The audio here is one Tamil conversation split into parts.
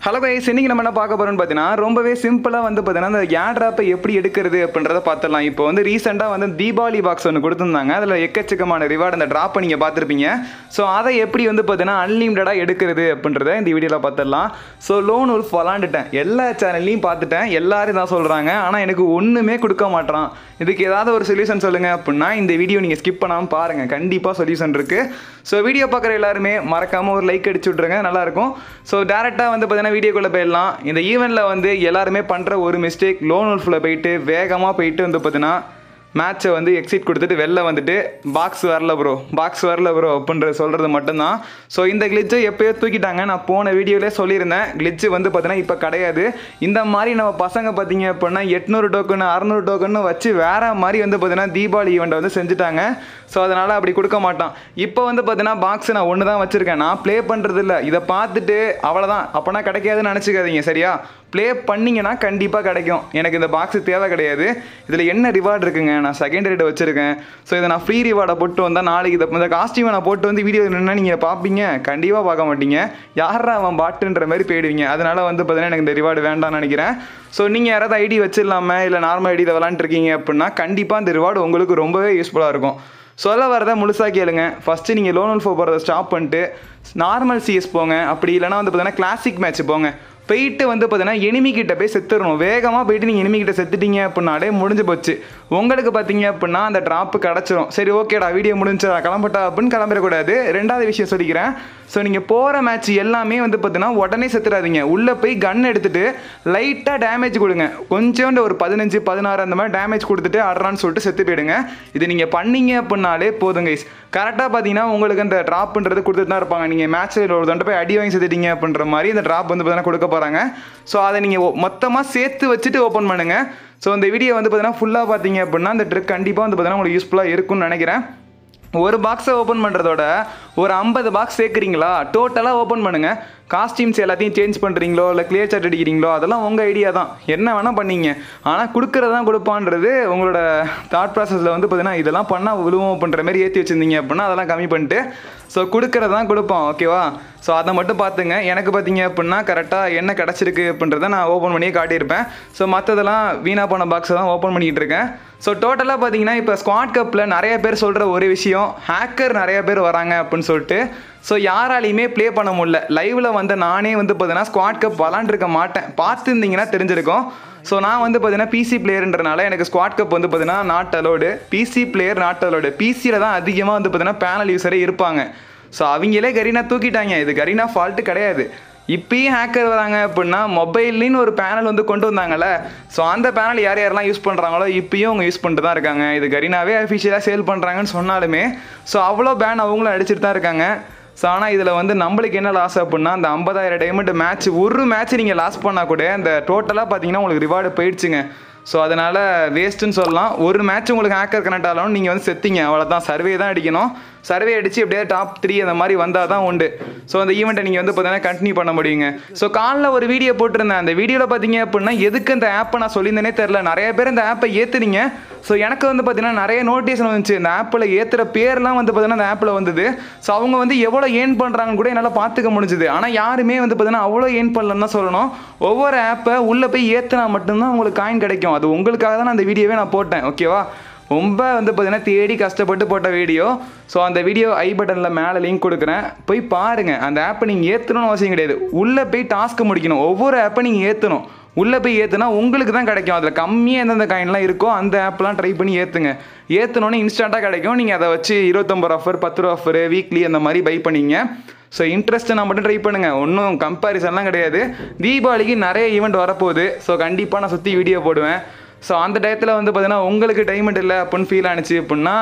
ஹலோ கைஸ், இன்னைக்கு நம்ம என்ன பார்க்க போறோம்னு பார்த்தீங்கன்னா ரொம்பவே சிம்பிளாக வந்து பார்த்தீங்கன்னா அந்த ஏர்ட்ராப்பை எப்படி எடுக்கிறது அப்படின்றத பார்த்துடலாம். இப்போ வந்து ரீசெண்டாக வந்து தீபாவளி பாக்ஸ் ஒன்று கொடுத்துருந்தாங்க. அதில் எக்கச்சக்கமான ரிவார்டு அந்த ட்ராப்பை நீங்கள் பார்த்துருப்பீங்க. ஸோ அதை எப்படி வந்து பார்த்தீங்கன்னா அன்லிமிட்டடாக எடுக்கிறது அப்படின்றத இந்த வீடியோவில் பார்த்துடலாம். ஸோ லோன் உல்ஃப் விளாண்டுட்டேன், எல்லா சேனல்லையும் பார்த்துட்டேன், எல்லாரும் தான் சொல்கிறாங்க. ஆனால் எனக்கு ஒன்றுமே கொடுக்க மாட்டான். இதுக்கு ஏதாவது ஒரு சொல்யூஷன் சொல்லுங்கள் அப்படின்னா இந்த வீடியோ நீங்கள் ஸ்கிப் பண்ணாமல் பாருங்கள், கண்டிப்பாக சொல்யூஷன் இருக்குது. ஸோ வீடியோ பார்க்குற எல்லாருமே மறக்காமல் ஒரு லைக் அடிச்சு விட்ருங்க, நல்லாயிருக்கும். ஸோ டேரெக்டாக வந்து பார்த்தீங்கன்னா வீடியோக்குள்ளே போயிடலாம். இந்த ஈவெண்ட்டில் வந்து எல்லாருமே பண்ணுற ஒரு மிஸ்டேக், லோன் உல்ஃபில் போயிட்டு வேகமாக போயிட்டு வந்து பார்த்தீங்கன்னா மேட்சை வந்து எக்ஸிட் கொடுத்துட்டு வெளில வந்துட்டு பாக்ஸ் வரல ப்ரோ அப்படின்ற சொல்கிறது மட்டும்தான். ஸோ இந்த கிளிச்சை எப்போயோ தூக்கிட்டாங்க. நான் போன வீடியோவிலே சொல்லியிருந்தேன், கிளிச்சு வந்து பார்த்தீங்கன்னா இப்போ கிடையாது. இந்த மாதிரி நம்ம பசங்க பார்த்தீங்க அப்படின்னா 800 டோக்கன் 600 டோக்கன் வச்சு வேறு மாதிரி வந்து பார்த்தீங்கன்னா தீபாவளி ஈவெண்ட்டை வந்து செஞ்சுட்டாங்க. ஸோ அதனால் அப்படி கொடுக்க மாட்டான். இப்போ வந்து பார்த்தீங்கன்னா பாக்ஸ் நான் ஒன்று தான் வச்சுருக்கேன், நான் ப்ளே பண்ணுறது இல்லை. இதை பார்த்துட்டு அவ்வளோதான் அப்போனா கிடைக்காதுன்னு நினச்சிக்காதீங்க, சரியா? ப்ளே பண்ணிங்கன்னா கண்டிப்பாக கிடைக்கும். எனக்கு இந்த பாக்ஸு தேவை கிடையாது. இதில் என்ன ரிவார்டு இருக்குங்க, நான் செகண்ட் ரேட் வச்சுருக்கேன். ஸோ இதை நான் ஃப்ரீ ரிவார்டை போட்டு வந்தால் நாளைக்கு இந்த காஸ்டியூமை நான் போட்டு வந்து வீடியோ நின்னா நீங்கள் பார்ப்பீங்க, கண்டிப்பாக பார்க்க மாட்டீங்க. யாரா அவன் பாட்டுன்ற மாதிரி போயிடுவீங்க. அதனால் வந்து பார்த்தீங்கன்னா எனக்கு இந்த ரிவார்டு வேண்டாம்னு நினைக்கிறேன். ஸோ நீங்கள் யாராவது ஐடி வச்சிடலாமல் இல்லை நார்மல் ஐடியில் விளாண்டுருக்கீங்க அப்படின்னா கண்டிப்பாக இந்த ரிவார்டு உங்களுக்கு ரொம்பவே யூஸ்ஃபுல்லாக இருக்கும். சொல்ல வரதை முழுசாக கேளுங்க. ஃபஸ்ட்டு நீங்கள் லோன் உல்ஃப் போகிறத ஸ்டாப் பண்ணிட்டு நார்மல் சிஎஸ் போங்க. அப்படி இல்லைனா வந்து பார்த்தீங்கன்னா கிளாசிக் மேட்ச் போங்க. போயிட்டு வந்து பார்த்தீங்கன்னா எனிமிக்கிட்ட போய் செத்துடணும். வேகமாக போயிட்டு நீங்கள் எனிமிக்கிட்ட செத்துட்டீங்க அப்படின்னாலே முடிஞ்சு போச்சு. உங்களுக்கு பார்த்தீங்க அப்படின்னா அந்த ட்ராப்பு கிடச்சிரும். சரி, ஓகேடா வீடியோ முடிஞ்சா கிளம்பட்டா அப்படின்னு கிளம்பிடக்கூடாது. ரெண்டாவது விஷயம் சொல்லிக்கிறேன். ஸோ நீங்கள் போகிற மேட்ச் எல்லாமே வந்து பார்த்தீங்கன்னா உடனே செத்துடாதீங்க. உள்ளே போய் கன் எடுத்துகிட்டு லைட்டாக டேமேஜ் கொடுங்க. கொஞ்சோண்டு ஒரு 15 16 அந்த மாதிரி டேமேஜ் கொடுத்துட்டு அட்ரான்னு சொல்லிட்டு செத்து போயிடுங்க. இது நீங்கள் பண்ணீங்க அப்படின்னாலே போதும் கைஸ். கரெக்டாக பார்த்தீங்கன்னா உங்களுக்கு அந்த ட்ராப்ன்றது கொடுத்துட்டு தான் இருப்பாங்க. நீங்கள் மேட்ச்சில் ஒரு தண்டை போய் அடி வாங்கி செத்துட்டீங்க அப்படின்ற மாதிரி இந்த ட்ராப் வந்து பார்த்தீங்கன்னா கொடுக்க போகிறாங்க. ஸோ அதை நீங்கள் மொத்தமாக சேர்த்து வச்சுட்டு ஓப்பன் பண்ணுங்கள். ஸோ இந்த வீடியோ வந்து பார்த்தீங்கன்னா ஃபுல்லாக பார்த்தீங்க அப்படின்னா அந்த ட்ரிக் கண்டிப்பாக வந்து பார்த்தீங்கன்னா உங்களுக்கு யூஸ்ஃபுல்லாக இருக்கும்னு நினைக்கிறேன். ஒரு பாக்ஸை ஓப்பன் பண்ணுறதோட ஒரு 50 பாக்ஸ் சேர்க்குறீங்களா, டோட்டலாக ஓப்பன் பண்ணுங்கள். காஸ்டியூம்ஸ் எல்லாத்தையும் சேஞ்ச் பண்ணுறீங்களோ இல்லை கிளியர் சார்ட் அடிக்கிறீங்களோ அதெல்லாம் உங்கள் ஐடியா தான், என்ன வேணால் பண்ணிங்க. ஆனால் கொடுக்குறது தான் கொடுப்பான்றது உங்களோட தாட் ப்ராசஸில் வந்து பார்த்தீங்கன்னா இதெல்லாம் பண்ணால் விழுவோம் பண்ணுற மாதிரி ஏற்றி வச்சுருந்தீங்க அப்படின்னா அதெல்லாம் கம்மி பண்ணிட்டு ஸோ கொடுக்குறது தான் கொடுப்போம், ஓகேவா? ஸோ அதை மட்டும் பார்த்துங்க. எனக்கு பார்த்தீங்க அப்படின்னா கரெக்டாக என்ன கிடச்சிருக்கு அப்படின்றத நான் ஓப்பன் பண்ணியே காட்டியிருப்பேன். ஸோ மற்றதெல்லாம் வீணாக போன பாக்ஸை தான் ஓப்பன் பண்ணிகிட்டு இருக்கேன். ஸோ டோட்டலாக பார்த்தீங்கன்னா இப்போ ஸ்குவாட் கப்பில் நிறைய பேர் சொல்கிற ஒரு விஷயம், ஹேக்கர் நிறைய பேர் வராங்க அப்படின்னு சொல்லிட்டு. ஸோ யாராலையுமே ப்ளே பண்ண முடியல. லைவில் வந்து நானே வந்து பார்த்தீங்கன்னா ஸ்குவாட் கப் விளாண்டுருக்க மாட்டேன், பார்த்துருந்தீங்கன்னா தெரிஞ்சிருக்கும். ஸோ நான் வந்து பார்த்தீங்கன்னா பிசி பிளேயர்ன்றனால எனக்கு ஸ்குவாட் கப் வந்து பார்த்தீங்கன்னா not allowed. PC player not allowed. பிசியில் தான் அதிகமாக வந்து பார்த்தீங்கன்னா பேனல் யூஸரே இருப்பாங்க. ஸோ அவங்களே கரீனா தூக்கிட்டாங்க. இது கரீனா ஃபால்ட்டு கிடையாது. இப்போயும் ஹேக்கர் வராங்க அப்படின்னா மொபைல்லின்னு ஒரு பேனல் வந்து கொண்டு வந்தாங்கல்ல. ஸோ அந்த பேனல் யார் யாரெல்லாம் யூஸ் பண்ணுறாங்களோ இப்போயும் அவங்க யூஸ் பண்ணிட்டு தான் இருக்காங்க. இது கரீனாவே அஃபிஷியலாக சேல் பண்ணுறாங்கன்னு சொன்னாலுமே ஸோ அவ்வளோ பேன் அவங்களும் அடிச்சுட்டு தான் இருக்காங்க. ஸோ ஆனால் இதில் வந்து நம்மளுக்கு என்ன லாஸ் அப்படின்னா அந்த 50,000 டைமண்ட் மேட்ச் ஒரு மேட்ச் நீங்கள் லாஸ் பண்ணால் கூட அந்த டோட்டலாக பார்த்தீங்கன்னா உங்களுக்கு ரிவார்டு போயிடுச்சுங்க. ஸோ அதனால் வேஸ்ட்டுன்னு சொல்லலாம். ஒரு மேட்ச் உங்களுக்கு ஹேக்கர் கனெக்ட் ஆகலாம், நீங்கள் வந்து செத்தீங்க, அவ்வளோதான். சர்வே தான் அடிக்கணும். சர்வே அடித்து எப்படியே டாப் 3 அந்த மாதிரி வந்தால் தான் உண்டு. ஸோ அந்த ஈவெண்ட்டை நீங்கள் வந்து பார்த்தீங்கன்னா கண்டினியூ பண்ண முடியுங்க. ஸோ காலைல ஒரு வீடியோ போட்டிருந்தேன். அந்த வீடியோவில் பார்த்தீங்க அப்படின்னா எதுக்கு இந்த ஆப்பை நான் சொல்லியிருந்தேனே தெரில. நிறைய பேர் இந்த ஆப்பை ஏற்றுனீங்க. ஸோ எனக்கு வந்து பார்த்தீங்கன்னா நிறைய நோட்டீஸ் வந்துச்சு. இந்த ஆப்பில் ஏற்றுற பேர்லாம் வந்து பார்த்தீங்கன்னா அந்த ஆப்பில் வந்தது. ஸோ அவங்க வந்து எவ்வளோ ஏர்ன் பண்ணுறாங்கன்னு கூட என்னால் பார்த்துக்க முடிஞ்சுது. ஆனால் யாருமே வந்து பார்த்தீங்கன்னா அவ்வளோ ஏர்ன் பண்ணலன்னு தான் சொல்லணும். ஒவ்வொரு ஆப்பை உள்ளே போய் ஏற்றினா மட்டும்தான் உங்களுக்கு காயின் கிடைக்கும். அது உங்களுக்காக தான் அந்த வீடியோவே நான் போட்டேன், ஓகேவா? ரொம்ப வந்து பார்த்தீங்கன்னா தேடி கஷ்டப்பட்டு போட்ட வீடியோ. ஸோ அந்த வீடியோ ஐ பட்டனில் மேலே லிங்க் கொடுக்குறேன், போய் பாருங்கள். அந்த ஆப்பை நீங்கள் ஏற்றணும்னு அவசியம் கிடையாது. உள்ளே போய் டாஸ்க்கு முடிக்கணும். ஒவ்வொரு ஆப்பை நீங்கள் ஏற்றணும். உள்ளே போய் ஏற்றுனா உங்களுக்கு தான் கிடைக்கும். அதில் கம்மியாக எந்தெந்த காயின்லாம் இருக்கோ அந்த ஆப்லாம் ட்ரை பண்ணி ஏற்றுங்க. ஏற்றணுன்னு இன்ஸ்டண்ட்டாக கிடைக்கும். நீங்கள் அதை வச்சு 25 ஆஃபர் 10 ஆஃபர் வீக்லி அந்த மாதிரி பை பண்ணிங்க. ஸோ இன்ட்ரெஸ்ட்டை நான் மட்டும் ட்ரை பண்ணுங்கள், ஒன்றும் கம்பேரிசன்லாம் கிடையாது. தீபாவளிக்கு நிறைய ஈவெண்ட் வரப்போகுது. ஸோ கண்டிப்பாக நான் சுற்றி வீடியோ போடுவேன். ஸோ அந்த டயத்தில் வந்து பார்த்தீங்கன்னா உங்களுக்கு டைமண்ட் இல்லை அப்படின்னு ஃபீல் ஆனிச்சு அப்படின்னா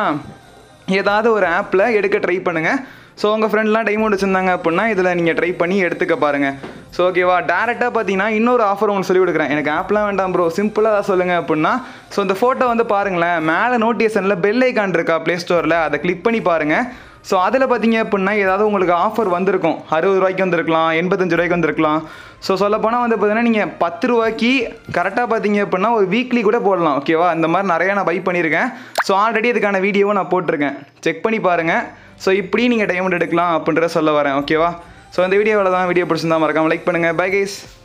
ஏதாவது ஒரு ஆப்பில் எடுக்க ட்ரை பண்ணுங்கள். ஸோ உங்கள் ஃப்ரெண்ட்லாம் டைமண்ட் வச்சுருந்தாங்க அப்படின்னா இதில் நீங்கள் ட்ரை பண்ணி எடுத்துக்க பாருங்கள். ஸோ ஓகேவா? டேரெக்டாக பார்த்தீங்கன்னா இன்னொரு ஆஃபர் உங்களுக்கு சொல்லி கொடுக்குறேன். எனக்கு ஆப்லாம் வேண்டாம் ப்ரோ, சிம்பிளாக தான் சொல்லுங்கள் அப்படின்னா ஸோ இந்த ஃபோட்டோ வந்து பாருங்களேன், மேலே நோட்டிஃபிகேஷனில் பெல் ஐக்கான் இருக்கா ப்ளே ஸ்டோரில், அதை கிளிக் பண்ணி பாருங்கள். ஸோ அதில் பார்த்தீங்க அப்படின்னா ஏதாவது உங்களுக்கு ஆஃபர் வந்திருக்கும். 60 ரூபாய்க்கு வந்திருக்கலாம், 85 ரூபாய்க்கு வந்திருக்கலாம். ஸோ சொல்லப்போனால் வந்து பார்த்தீங்கன்னா நீங்கள் 10 ரூபாய்க்கு கரெக்டாக பார்த்தீங்க அப்படின்னா ஒரு வீக்லி கூட போடலாம், ஓகேவா? இந்த மாதிரி நிறையா நான் பை பண்ணியிருக்கேன். ஸோ ஆல்ரெடி இதுக்கான வீடியோவும் நான் போட்டிருக்கேன், செக் பண்ணி பாருங்கள். ஸோ இப்படி நீங்கள் டைமண்ட் எடுக்கலாம் அப்படின்றத சொல்ல வரேன், ஓகேவா? ஸோ இந்த வீடியோவில் தான் வீடியோ பிடிச்சிருந்தா மறக்காமல் லைக் பண்ணுங்கள். Bye guys.